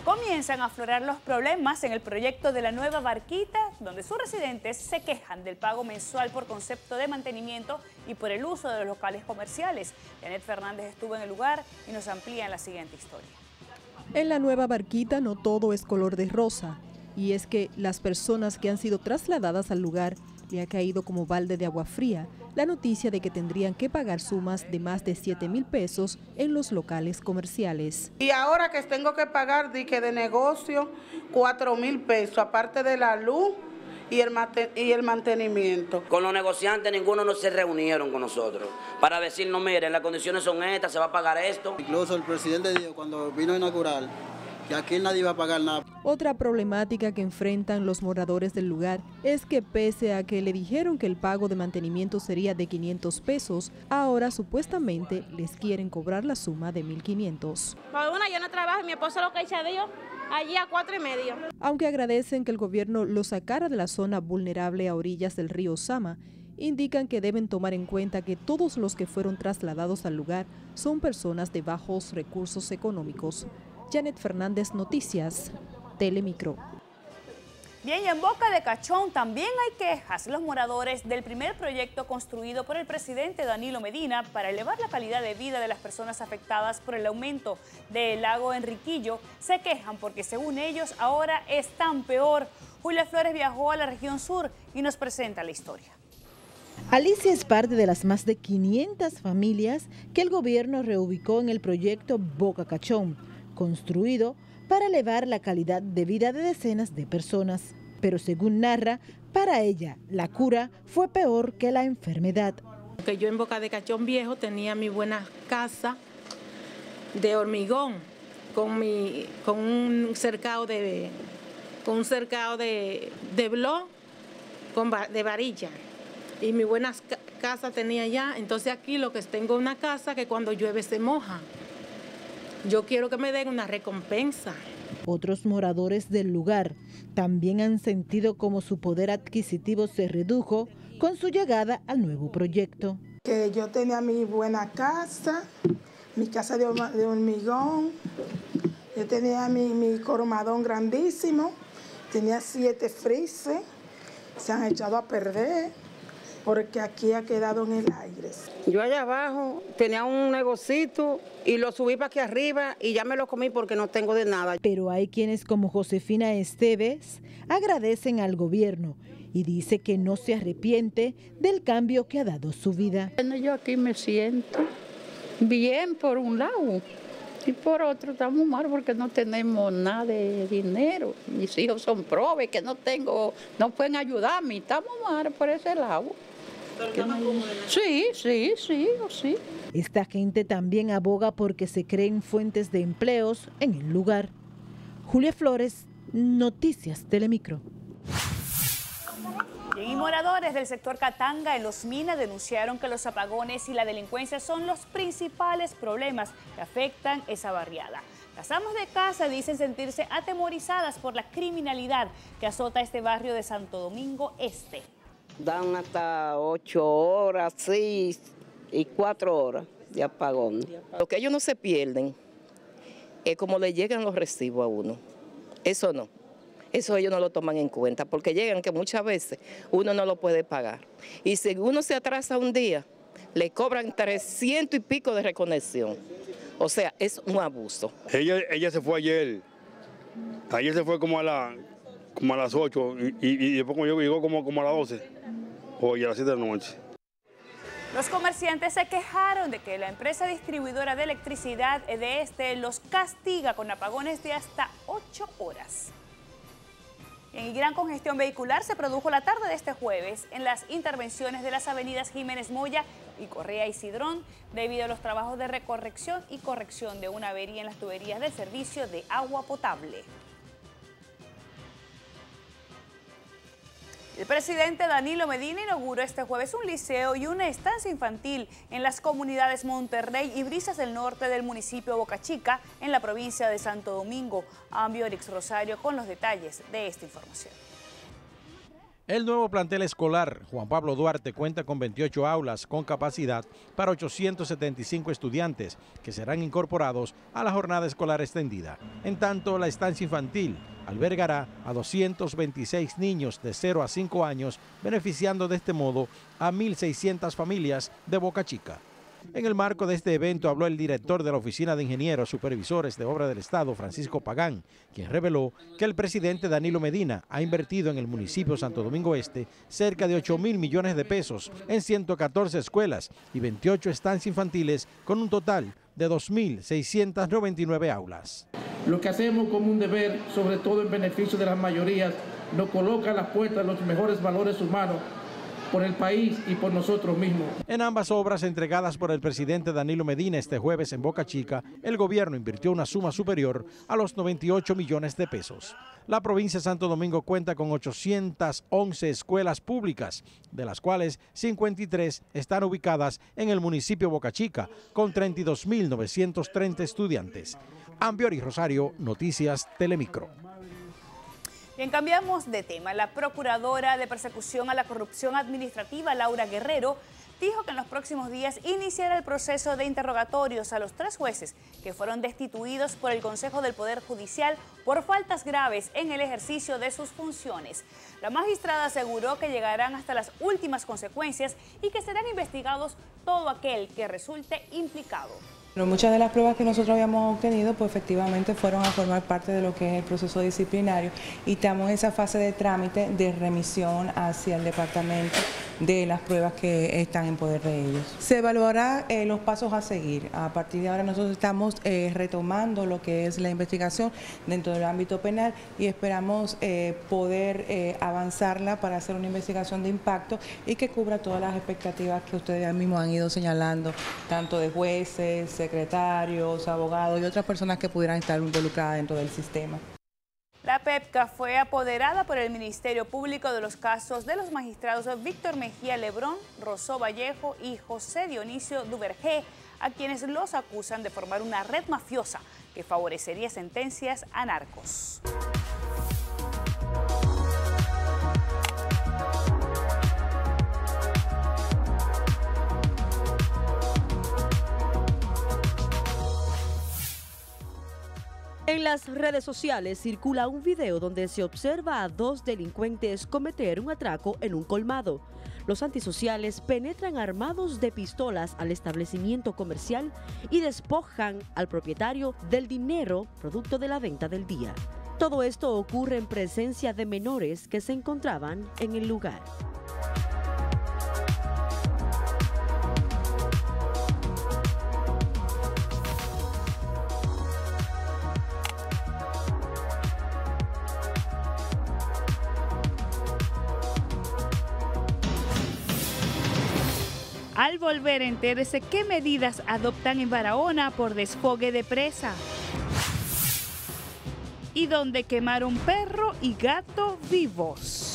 Comienzan a aflorar los problemas en el proyecto de la nueva Barquita, donde sus residentes se quejan del pago mensual por concepto de mantenimiento y por el uso de los locales comerciales. Janet Fernández estuvo en el lugar y nos amplía en la siguiente historia. En la nueva Barquita no todo es color de rosa, y es que las personas que han sido trasladadas al lugar le ha caído como balde de agua fría la noticia de que tendrían que pagar sumas de más de 7,000 pesos en los locales comerciales. Y ahora que tengo que pagar de negocio 4,000 pesos, aparte de la luz y el mantenimiento. Con los negociantes ninguno no se reunieron con nosotros para decirnos, miren, las condiciones son estas, se va a pagar esto. Incluso el presidente dijo cuando vino a inaugurar que aquí nadie iba a pagar nada. Otra problemática que enfrentan los moradores del lugar es que pese a que le dijeron que el pago de mantenimiento sería de 500 pesos, ahora supuestamente les quieren cobrar la suma de 1.500. Yo no trabajo, mi esposo lo que echa de ellos allí a 4,5. Aunque agradecen que el gobierno los sacara de la zona vulnerable a orillas del río Sama, indican que deben tomar en cuenta que todos los que fueron trasladados al lugar son personas de bajos recursos económicos. Janet Fernández, Noticias, Telemicro. Bien, y en Boca de Cachón también hay quejas. Los moradores del primer proyecto construido por el presidente Danilo Medina para elevar la calidad de vida de las personas afectadas por el aumento del lago Enriquillo se quejan porque según ellos ahora están peor. Julia Flores viajó a la región sur y nos presenta la historia. Alicia es parte de las más de 500 familias que el gobierno reubicó en el proyecto Boca Cachón, construido para elevar la calidad de vida de decenas de personas. Pero según narra, para ella la cura fue peor que la enfermedad. Que yo en Boca de Cachón Viejo tenía mi buena casa de hormigón con un cercado de blog de varilla y mi buena casa tenía allá. Entonces aquí lo que tengo es una casa que cuando llueve se moja. Yo quiero que me den una recompensa. Otros moradores del lugar también han sentido como su poder adquisitivo se redujo con su llegada al nuevo proyecto. Que yo tenía mi buena casa, mi casa de hormigón, yo tenía mi cormadón grandísimo, tenía 7 frises, se han echado a perder porque aquí ha quedado en el aire. Yo allá abajo tenía un negocito y lo subí para aquí arriba y ya me lo comí porque no tengo de nada. Pero hay quienes como Josefina Esteves agradecen al gobierno y dice que no se arrepiente del cambio que ha dado su vida. Bueno, yo aquí me siento bien por un lado y por otro estamos mal porque no tenemos nada de dinero. Mis hijos son pobres que no pueden ayudarme, estamos mal por ese lado. Sí. Esta gente también aboga porque se creen fuentes de empleos en el lugar. Julia Flores, Noticias Telemicro. Y moradores del sector Catanga en Los Minas denunciaron que los apagones y la delincuencia son los principales problemas que afectan esa barriada. Las amas de casa dicen sentirse atemorizadas por la criminalidad que azota este barrio de Santo Domingo Este. Dan hasta 8 horas, 6 y 4 horas de apagón. Lo que ellos no se pierden es como le llegan los recibos a uno. Eso no. Eso ellos no lo toman en cuenta porque llegan que muchas veces uno no lo puede pagar. Y si uno se atrasa un día, le cobran 300 y pico de reconexión. O sea, es un abuso. Ella se fue ayer. Ayer se fue como a las 8 y después llegó como a las 12 o a las 7 de la noche. Los comerciantes se quejaron de que la empresa distribuidora de electricidad de Este los castiga con apagones de hasta 8 horas. En gran congestión vehicular se produjo la tarde de este jueves en las intervenciones de las avenidas Jiménez Moya y Correa y Cidrón debido a los trabajos de recorrección y corrección de una avería en las tuberías del servicio de agua potable. El presidente Danilo Medina inauguró este jueves un liceo y una estancia infantil en las comunidades Monterrey y Brisas del Norte del municipio Boca Chica, en la provincia de Santo Domingo. Ambiorix Rosario con los detalles de esta información. El nuevo plantel escolar Juan Pablo Duarte cuenta con 28 aulas con capacidad para 875 estudiantes que serán incorporados a la jornada escolar extendida. En tanto, la estancia infantil albergará a 226 niños de 0 a 5 años, beneficiando de este modo a 1.600 familias de Boca Chica. En el marco de este evento habló el director de la Oficina de Ingenieros Supervisores de Obra del Estado, Francisco Pagán, quien reveló que el presidente Danilo Medina ha invertido en el municipio Santo Domingo Este cerca de 8.000 millones de pesos en 114 escuelas y 28 estancias infantiles con un total de 2.699 aulas. Lo que hacemos como un deber, sobre todo en beneficio de las mayorías, nos coloca a las puertas los mejores valores humanos por el país y por nosotros mismos. En ambas obras entregadas por el presidente Danilo Medina este jueves en Boca Chica, el gobierno invirtió una suma superior a los 98 millones de pesos. La provincia de Santo Domingo cuenta con 811 escuelas públicas, de las cuales 53 están ubicadas en el municipio Boca Chica, con 32.930 estudiantes. Ambiori Rosario, Noticias Telemicro. Bien, cambiamos de tema. La Procuradora de Persecución a la Corrupción Administrativa, Laura Guerrero, dijo que en los próximos días iniciará el proceso de interrogatorios a los 3 jueces que fueron destituidos por el Consejo del Poder Judicial por faltas graves en el ejercicio de sus funciones. La magistrada aseguró que llegarán hasta las últimas consecuencias y que serán investigados todo aquel que resulte implicado. Muchas de las pruebas que nosotros habíamos obtenido pues efectivamente fueron a formar parte de lo que es el proceso disciplinario y estamos en esa fase de trámite de remisión hacia el departamento de las pruebas que están en poder de ellos. Se evaluará los pasos a seguir. A partir de ahora nosotros estamos retomando lo que es la investigación dentro del ámbito penal y esperamos poder avanzarla para hacer una investigación de impacto y que cubra todas las expectativas que ustedes mismos han ido señalando, tanto de jueces, secretarios, abogados y otras personas que pudieran estar involucradas dentro del sistema. La PEPCA fue apoderada por el Ministerio Público de los casos de los magistrados Víctor Mejía Lebrón, Rosó Vallejo y José Dionisio Duvergé, a quienes los acusan de formar una red mafiosa que favorecería sentencias a narcos. En las redes sociales circula un video donde se observa a 2 delincuentes cometer un atraco en un colmado. Los antisociales penetran armados de pistolas al establecimiento comercial y despojan al propietario del dinero producto de la venta del día. Todo esto ocurre en presencia de menores que se encontraban en el lugar. Al volver, entérese qué medidas adoptan en Barahona por desfogue de presa. Y donde quemaron perro y gato vivos.